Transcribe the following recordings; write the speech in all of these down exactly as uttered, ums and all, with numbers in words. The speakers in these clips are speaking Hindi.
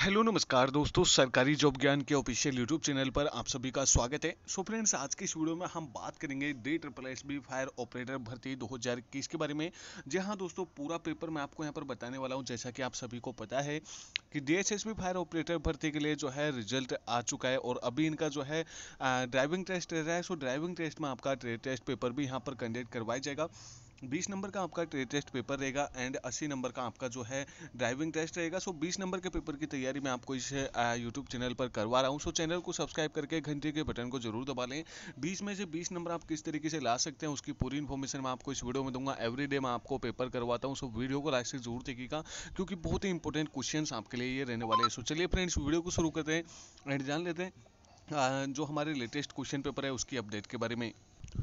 हेलो नमस्कार दोस्तों, सरकारी जॉब ज्ञान के ऑफिशियल यूट्यूब चैनल पर आप सभी का स्वागत है। सो फ्रेंड्स, आज की इस वीडियो में हम बात करेंगे D triple S B fire operator भर्ती दो हज़ार इक्कीस के बारे में। जी हाँ दोस्तों, पूरा पेपर मैं आपको यहाँ पर बताने वाला हूँ। जैसा कि आप सभी को पता है कि D S S B fire operator भर्ती के लिए जो है रिजल्ट आ चुका है और अभी इनका जो है ड्राइविंग टेस्ट रह रहा है। सो ड्राइविंग टेस्ट में आपका ट्रेड टेस्ट पेपर भी यहाँ पर कंडक्ट करवाया जाएगा। बीस नंबर का आपका ट्रेड टेस्ट पेपर रहेगा एंड अस्सी नंबर का आपका जो है ड्राइविंग टेस्ट रहेगा। सो बीस नंबर के पेपर की तैयारी मैं आपको इस यूट्यूब चैनल पर करवा रहा हूँ। सो चैनल को सब्सक्राइब करके घंटे के बटन को जरूर दबा लें। बीस में से बीस नंबर आप किस तरीके से ला सकते हैं उसकी पूरी इन्फॉर्मेशन मैं आपको इस वीडियो में दूंगा। एवरीडे मैं आपको पेपर करवाता हूँ। सो वीडियो को लास्ट तक जरूर देखिएगा क्योंकि बहुत ही इंपॉर्टेंट क्वेश्चन आपके लिए ये रहने वाले हैं। सो चलिए फ्रेंड्स, वीडियो को शुरू करते हैं एंड जान लेते हैं आ, जो हमारे लेटेस्ट क्वेश्चन पेपर है उसकी अपडेट के बारे में।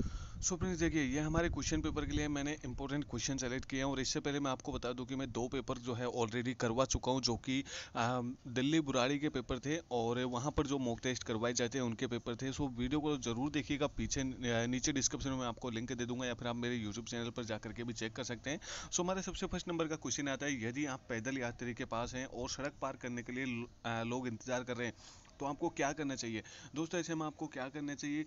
सो फ्रेंड्स देखिए, ये हमारे क्वेश्चन पेपर के लिए मैंने इंपॉर्टेंट क्वेश्चन सेलेक्ट किए हैं और इससे पहले मैं आपको बता दूं कि मैं दो पेपर जो है ऑलरेडी करवा चुका हूं, जो कि दिल्ली बुराड़ी के पेपर थे और वहां पर जो मॉक टेस्ट करवाए जाते हैं उनके पेपर थे। सो वीडियो को जरूर देखिएगा। पीछे नीचे डिस्क्रिप्शन में आपको लिंक दे दूंगा या फिर आप मेरे यूट्यूब चैनल पर जाकर के भी चेक कर सकते हैं। सो हमारे सबसे फर्स्ट नंबर का क्वेश्चन आता है, यदि आप पैदल यात्री के पास हैं और सड़क पार करने के लिए लोग इंतजार कर रहे हैं तो आपको क्या करना चाहिए। दोस्तों ऐसे में आपको क्या करना चाहिए,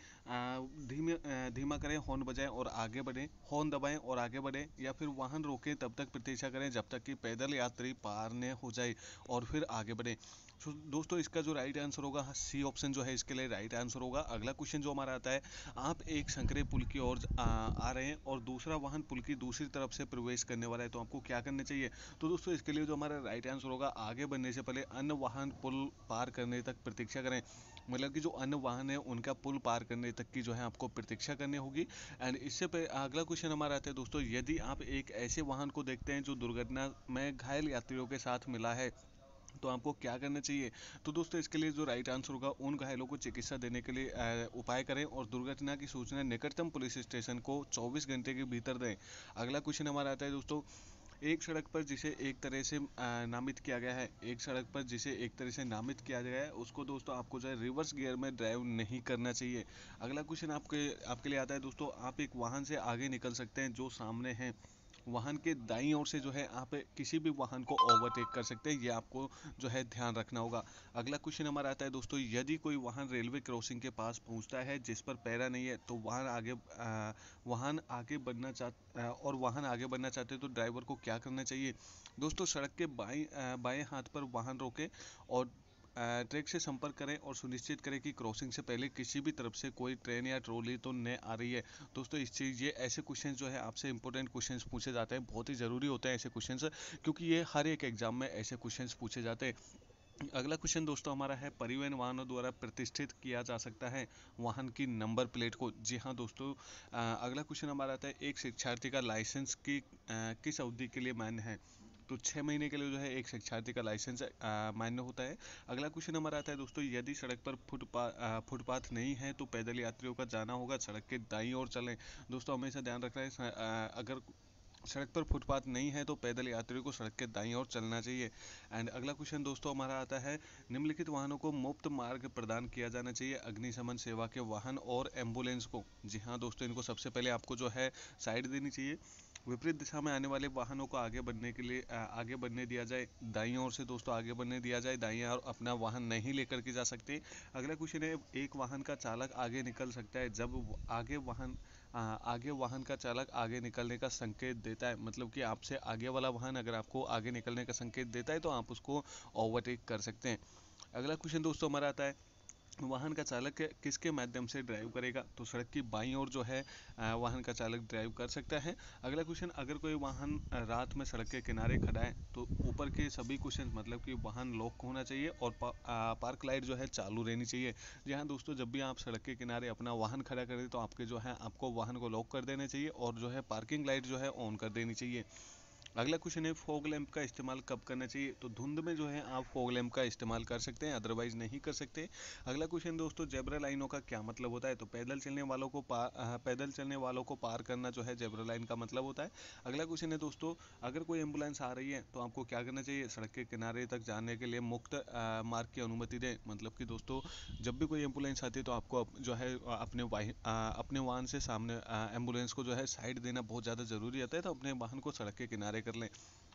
धीमे धीमा करें, हॉर्न बजाएं और आगे बढ़ें, हॉर्न दबाएं और आगे बढ़ें, या फिर वाहन रोकें तब तक प्रतीक्षा करें जब तक कि पैदल यात्री पार न हो जाए और फिर आगे बढ़ें। तो दोस्तों इसका जो राइट आंसर होगा सी ऑप्शन जो है इसके लिए राइट आंसर होगा। अगला क्वेश्चन जो हमारा आता है, आप एक संकरे पुल की ओर आ, आ रहे हैं और दूसरा वाहन पुल की दूसरी तरफ से प्रवेश करने वाला है तो आपको क्या करना चाहिए। तो दोस्तों इसके लिए जो हमारा राइट आंसर होगा, आगे बढ़ने से पहले अन्य वाहन पुल पार करने तक प्रतीक्षा करें। मतलब कि जो अन्य वाहन है उनका पुल पार करने तक की जो है आपको प्रतीक्षा करनी होगी। एंड इससे पे अगला क्वेश्चन हमारा आता है दोस्तों, यदि आप एक ऐसे वाहन को देखते हैं जो दुर्घटना में घायल यात्रियों के साथ मिला है तो आपको क्या करना चाहिए। तो दोस्तों इसके लिए जो राइट आंसर होगा, उन घायलों को चिकित्सा देने के लिए उपाय करें और दुर्घटना की सूचना निकटतम पुलिस स्टेशन को चौबीस घंटे के भीतर दें। अगला क्वेश्चन हमारा आता है दोस्तों, एक सड़क पर जिसे एक तरह से नामित किया गया है एक सड़क पर जिसे एक तरह से नामित किया गया है उसको दोस्तों आपको जो है रिवर्स गियर में ड्राइव नहीं करना चाहिए। अगला क्वेश्चन आपके आपके लिए आता है दोस्तों, आप एक वाहन से आगे निकल सकते हैं जो सामने है, वाहन के दाईं ओर से जो है आप किसी भी वाहन को ओवरटेक कर सकते हैं, ये आपको जो है ध्यान रखना होगा। अगला क्वेश्चन हमारा आता है दोस्तों, यदि कोई वाहन रेलवे क्रॉसिंग के पास पहुंचता है जिस पर पैरा नहीं है तो वाहन आगे आ, वाहन आगे बढ़ना चाह और वाहन आगे बढ़ना चाहते हैं तो ड्राइवर को क्या करना चाहिए। दोस्तों सड़क के बाएं बाएं हाथ पर वाहन रोकें और ट्रैक से संपर्क करें और सुनिश्चित करें कि क्रॉसिंग से पहले किसी भी तरफ से कोई ट्रेन या ट्रॉली तो न आ रही है। दोस्तों इस चीज़ ये ऐसे क्वेश्चन जो है आपसे इंपॉर्टेंट क्वेश्चंस पूछे जाते हैं, बहुत ही ज़रूरी होते हैं ऐसे क्वेश्चंस, क्योंकि ये हर एक एग्जाम में ऐसे क्वेश्चंस पूछे जाते हैं। अगला क्वेश्चन दोस्तों हमारा है, परिवहन वाहनों द्वारा प्रतिष्ठित किया जा सकता है वाहन की नंबर प्लेट को। जी हाँ दोस्तों, अगला क्वेश्चन हमारा आता है, एक शिक्षार्थी का लाइसेंस की किस अवधि के लिए मान्य है। तो छः महीने के लिए जो है एक शिक्षार्थी का लाइसेंस मान्य होता है। अगला क्वेश्चन हमारा आता है दोस्तों, यदि सड़क पर फुटपाथ फुटपाथ नहीं है तो पैदल यात्रियों का जाना होगा सड़क के दाईं ओर चलें। दोस्तों हमेशा ध्यान रखना है, अगर सड़क पर फुटपाथ नहीं है तो पैदल यात्रियों को सड़क के दाईं ओर चलना चाहिए। एंड अगला क्वेश्चन दोस्तों हमारा आता है, निम्नलिखित वाहनों को मुफ्त मार्ग प्रदान किया जाना चाहिए अग्निशमन सेवा के वाहन और एम्बुलेंस को। जी हाँ दोस्तों, इनको सबसे पहले आपको जो है साइड देनी चाहिए। विपरीत दिशा में आने वाले वाहनों को आगे बढ़ने के लिए आगे बढ़ने दिया जाए, दाईं ओर से दोस्तों आगे बढ़ने दिया जाए, दाईं ओर अपना वाहन नहीं लेकर के जा सकते। अगला क्वेश्चन है, एक वाहन का चालक आगे निकल सकता है जब आगे वाहन आगे वाहन का चालक आगे निकलने का संकेत देता है। मतलब कि आपसे आगे वाला वाहन अगर आपको आगे निकलने का संकेत देता है तो आप उसको ओवरटेक कर सकते हैं। अगला क्वेश्चन दोस्तों हमारा आता है, वाहन का चालक किसके माध्यम से ड्राइव करेगा। तो सड़क की बाईं ओर जो है वाहन का चालक ड्राइव कर सकता है। अगला क्वेश्चन, अगर कोई वाहन रात में सड़क के किनारे खड़ा है तो ऊपर के सभी क्वेश्चन मतलब कि वाहन लॉक होना चाहिए और पा, आ, पार्क लाइट जो है चालू रहनी चाहिए। जी हाँ दोस्तों, जब भी आप सड़क के किनारे अपना वाहन खड़ा करें तो आपके जो है आपको वाहन को लॉक कर देना चाहिए और जो है पार्किंग लाइट जो है ऑन कर देनी चाहिए। अगला क्वेश्चन है, फॉग लैंप का इस्तेमाल कब करना चाहिए। तो धुंध में जो है आप फॉग लैंप का इस्तेमाल कर सकते हैं, अदरवाइज नहीं कर सकते। अगला क्वेश्चन दोस्तों, जेब्रा लाइनों का क्या मतलब होता है। तो पैदल चलने वालों को पार पैदल चलने वालों को पार करना जो है जेब्रा लाइन का मतलब होता है। अगला क्वेश्चन है दोस्तों, अगर कोई एम्बुलेंस आ रही है तो आपको क्या करना चाहिए, सड़क के किनारे तक जाने के लिए मुक्त आ, मार्ग की अनुमति दें। मतलब कि दोस्तों जब भी कोई एम्बुलेंस आती है तो आपको जो है अपने अपने वाहन से सामने एम्बुलेंस को जो है साइड देना बहुत ज़्यादा ज़रूरी होता है, तो अपने वाहन को सड़क के किनारे कर लें।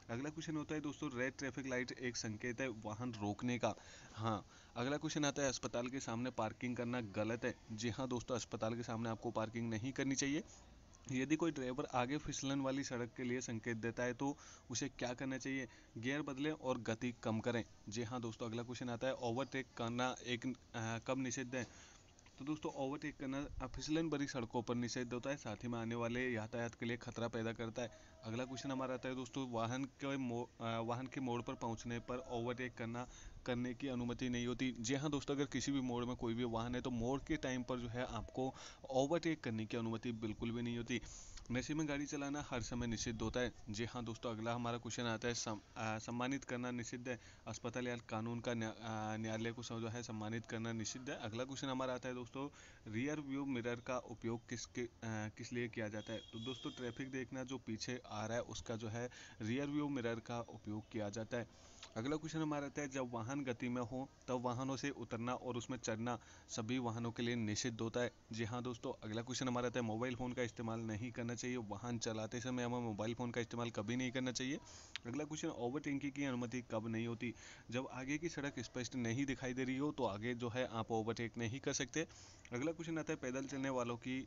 अगला क्वेश्चन होता है दोस्तों, रेड ट्रैफिक लाइट एक संकेत है वाहन रोकने का। हाँ। अगला क्वेश्चन आता है, अस्पताल के सामने पार्किंग करना गलत है। जी हाँ दोस्तों, अस्पताल के सामने आपको पार्किंग नहीं करनी चाहिए। यदि कोई ड्राइवर आगे फिसलन वाली सड़क के लिए संकेत देता है तो उसे क्या करना चाहिए? गियर बदलें और गति कम करें। जी हाँ दोस्तों, अगला क्वेश्चन आता है, ओवरटेक करना एक अ, कब निषिद्ध है? तो दोस्तों, ओवरटेक करना फिसलन भरी सड़कों पर निषिद्ध होता है, साथ ही में आने वाले यातायात के लिए खतरा पैदा करता है। अगला क्वेश्चन हमारा आता है दोस्तों, वाहन के मो अ, वाहन के मोड़ पर पहुंचने पर ओवरटेक करना करने की अनुमति नहीं होती। जी हाँ दोस्तों, अगर किसी भी मोड़ में कोई भी वाहन है तो मोड़ के टाइम पर जो है आपको ओवरटेक करने की अनुमति बिल्कुल भी नहीं होती। नशे में गाड़ी चलाना हर समय निषिद्ध होता है। जी हाँ दोस्तों, अगला हमारा क्वेश्चन आता है, सम, आ, सम्मानित करना निषिद्ध है। अस्पताल या कानून का न्या- आ, न्यायालय को जो है सम्मानित करना निषिद्ध है। अगला क्वेश्चन हमारा आता है दोस्तों, रियर व्यू मिरर का उपयोग किसके आ, किस लिए किया जाता है? तो दोस्तों, ट्रैफिक देखना जो पीछे आ रहा है उसका जो है रियर व्यू मिरर का उपयोग किया जाता है। अगला क्वेश्चन हमारा आता है, जब वाहन गति में हो तब वाहनों से उतरना और उसमें चढ़ना सभी वाहनों के लिए निषिद्ध होता है। जी हाँ दोस्तों, अगला क्वेश्चन हमारा आता है, मोबाइल फ़ोन का इस्तेमाल नहीं करना चाहिए। वाहन चलाते समय हमें मोबाइल फ़ोन का इस्तेमाल कभी नहीं करना चाहिए। अगला क्वेश्चन, ओवरटेकिंग की अनुमति कब नहीं होती? जब आगे की सड़क स्पष्ट नहीं दिखाई दे रही हो तो आगे जो है आप ओवरटेक नहीं कर सकते। अगला क्वेश्चन आता है, पैदल चलने वालों की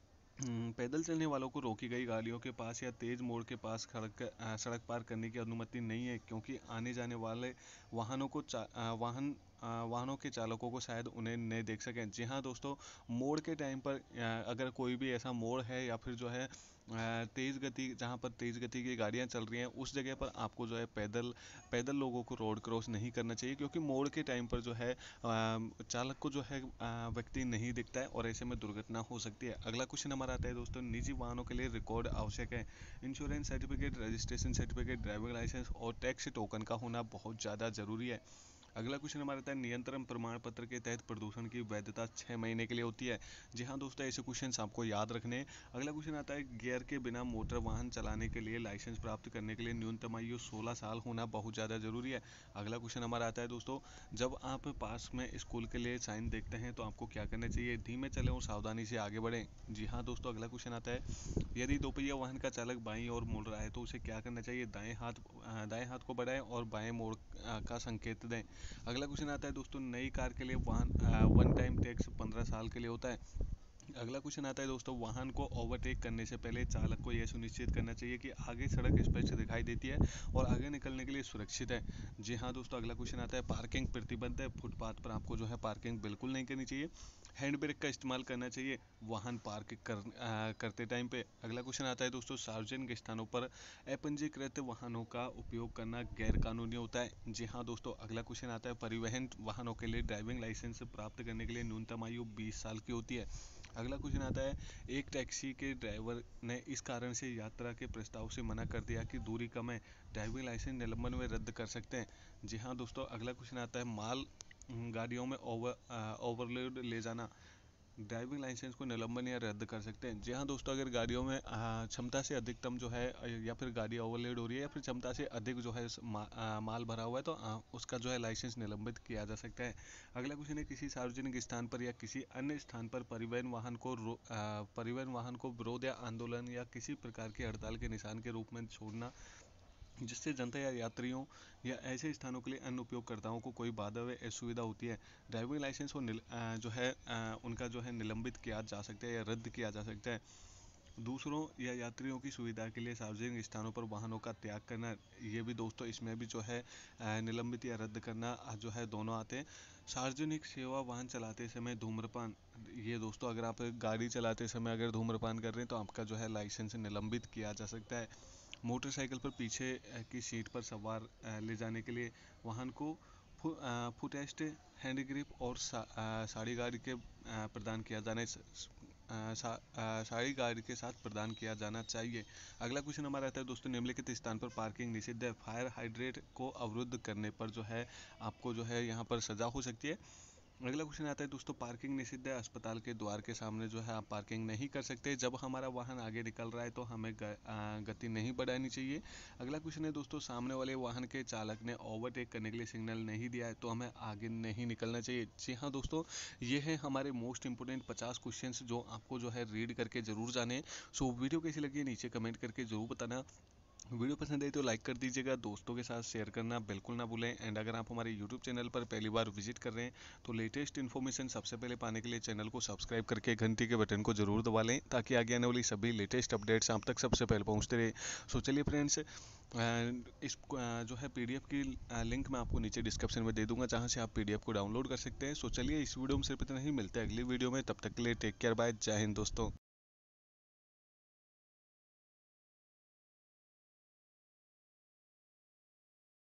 हम्म, पैदल चलने वालों को रोकी गई गाड़ियों के पास या तेज मोड़ के पास सड़क अ, सड़क पार करने की अनुमति नहीं है, क्योंकि आने जाने वाले वाहनों को चा, अ, वाहन अ, वाहनों के चालकों को शायद उन्हें नहीं देख सकें। जी हाँ दोस्तों, मोड़ के टाइम पर अ, अगर कोई भी ऐसा मोड़ है या फिर जो है अ, तेज गति, जहाँ पर तेज गति की गाड़ियाँ चल रही हैं उस जगह पर आपको जो है पैदल पैदल लोगों को रोड क्रॉस नहीं करना चाहिए, क्योंकि मोड़ के टाइम पर जो है अ, चालक को जो है अ, व्यक्ति नहीं दिखता है और ऐसे में दुर्घटना हो सकती है। अगला क्वेश्चन हमारा आता है दोस्तों, निजी वाहनों के लिए रिकॉर्ड आवश्यक है। Insurance certificate, registration certificate, driving licence और टैक्स टोकन का होना बहुत ज़्यादा जरूरी है। अगला क्वेश्चन हमारा आता है, नियंत्रण प्रमाण पत्र के तहत प्रदूषण की वैधता छः महीने के लिए होती है। जी हाँ दोस्तों, ऐसे क्वेश्चंस आपको याद रखने हैं। अगला क्वेश्चन आता है, गियर के बिना मोटर वाहन चलाने के लिए लाइसेंस प्राप्त करने के लिए न्यूनतम आयु सोलह साल होना बहुत ज़्यादा जरूरी है। अगला क्वेश्चन हमारा आता है दोस्तों, जब आप पास में स्कूल के लिए साइन देखते हैं तो आपको क्या करना चाहिए? धीमे चलें और सावधानी से आगे बढ़ें। जी हाँ दोस्तों, अगला क्वेश्चन आता है, यदि दोपहिया वाहन का चालक बाईं ओर मुड़ रहा है तो उसे क्या करना चाहिए? दाएं हाथ अ, दाएं हाथ को बढ़ाएं और बाएं मोड़ अ, का संकेत दें। अगला क्वेश्चन आता है दोस्तों, नई कार के लिए वाहन वन टाइम टैक्स पंद्रह साल के लिए होता है। अगला क्वेश्चन आता है दोस्तों, वाहन को ओवरटेक करने से पहले चालक को यह सुनिश्चित करना चाहिए कि आगे सड़क स्पष्ट दिखाई देती है और आगे निकलने के लिए सुरक्षित है। जी हाँ दोस्तों, अगला क्वेश्चन आता है, पार्किंग प्रतिबंध है। फुटपाथ पर आपको जो है पार्किंग बिल्कुल नहीं करनी चाहिए। हैंड ब्रेक का इस्तेमाल करना चाहिए वाहन पार्क कर, आ, करते टाइम पे। अगला क्वेश्चन आता है दोस्तों, सार्वजनिक स्थानों पर अपंजीकृत वाहनों का उपयोग करना गैर कानूनी होता है। जी हाँ दोस्तों, अगला क्वेश्चन आता है, परिवहन वाहनों के लिए ड्राइविंग लाइसेंस प्राप्त करने के लिए न्यूनतम आयु बीस साल की होती है। अगला क्वेश्चन आता है, एक टैक्सी के ड्राइवर ने इस कारण से यात्रा के प्रस्ताव से मना कर दिया कि दूरी कम है, ड्राइविंग लाइसेंस निलंबन में रद्द कर सकते हैं। जी हाँ दोस्तों, अगला क्वेश्चन आता है, माल गाड़ियों में ओवर ओवरलोड ले जाना ड्राइविंग लाइसेंस को निलंबन या रद्द कर सकते हैं। जी हाँ दोस्तों, अगर गाड़ियों में आ, क्षमता से अधिकतम जो है अ, या फिर गाड़ी ओवरलोड हो रही है या फिर क्षमता से अधिक जो है मा, आ, माल भरा हुआ है तो आ, उसका जो है लाइसेंस निलंबित किया जा सकता है। अगला क्वेश्चन है, किसी सार्वजनिक स्थान पर या किसी अन्य स्थान पर परिवहन वाहन को रो- आ, परिवहन वाहन को विरोध या आंदोलन या किसी प्रकार की हड़ताल के निशान के रूप में छोड़ना जिससे जनता या यात्रियों या ऐसे स्थानों के लिए अन्य उपयोगकर्ताओं को कोई बाधा व असुविधा होती है। ड्राइविंग लाइसेंस को निल, अ, जो है अ, उनका जो है निलंबित किया जा सकता है या रद्द किया जा सकता है। दूसरों या यात्रियों की सुविधा के लिए सार्वजनिक स्थानों पर वाहनों का त्याग करना, ये भी दोस्तों इसमें भी जो है अ, निलंबित या रद्द करना अ, जो है दोनों आते हैं। सार्वजनिक सेवा वाहन चलाते समय धूम्रपान, ये दोस्तों अगर आप गाड़ी चलाते समय अगर धूम्रपान कर रहे हैं तो आपका जो है लाइसेंस निलंबित किया जा सकता है। मोटरसाइकिल पर पीछे अ, की सीट पर सवार अ, ले जाने के लिए वाहन को फु, अ, फुटेस्ट हैंड ग्रिप और सा, अ, साड़ी गार्ड के अ, प्रदान किया जाने स- स- अ, सा, अ, साड़ी गार्ड के साथ प्रदान किया जाना चाहिए। अगला क्वेश्चन हमारा आता है दोस्तों, निम्नलिखित स्थान पर पार्किंग निषिद्ध है। फायर हाइड्रेट को अवरुद्ध करने पर जो है आपको जो है यहाँ पर सजा हो सकती है। अगला क्वेश्चन आता है दोस्तों, पार्किंग निषिद्ध है। अस्पताल के द्वार के सामने जो है आप पार्किंग नहीं कर सकते। जब हमारा वाहन आगे निकल रहा है तो हमें ग, आ, गति नहीं बढ़ानी चाहिए। अगला क्वेश्चन है दोस्तों, सामने वाले वाहन के चालक ने ओवरटेक करने के लिए सिग्नल नहीं दिया है तो हमें आगे नहीं निकलना चाहिए। जी हाँ दोस्तों, ये है हमारे मोस्ट इंपोर्टेंट पचास क्वेश्चन जो आपको जो है रीड करके जरूर जाने। सो वीडियो कैसी लगी नीचे कमेंट करके जरूर बताना। वीडियो पसंद आई तो लाइक कर दीजिएगा, दोस्तों के साथ शेयर करना बिल्कुल ना भूलें। एंड अगर आप हमारे यूट्यूब चैनल पर पहली बार विजिट कर रहे हैं तो लेटेस्ट इन्फॉर्मेशन सबसे पहले पाने के लिए चैनल को सब्सक्राइब करके घंटी के बटन को जरूर दबा लें, ताकि आगे आने वाली सभी लेटेस्ट अपडेट्स आप तक सबसे पहले पहुंचते रहे। सो चलिए फ्रेंड्स, इस जो है पीडीएफ की लिंक मैं आपको नीचे डिस्क्रिप्शन में दे दूंगा, जहां से आप पीडीएफ को डाउनलोड कर सकते हैं। सो चलिए, इस वीडियो में सिर्फ इतना ही, मिलते हैं अगली वीडियो में। तब तक के लिए टेक केयर, बाय, जय हिंद दोस्तों।